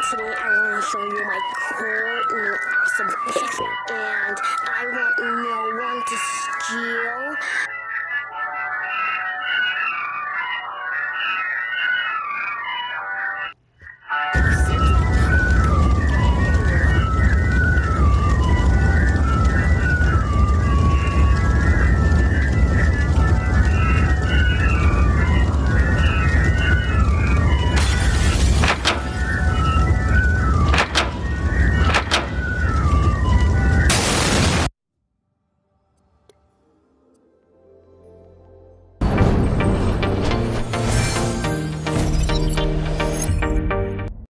today I want to show you my cool new awesome picture, and I want no one to steal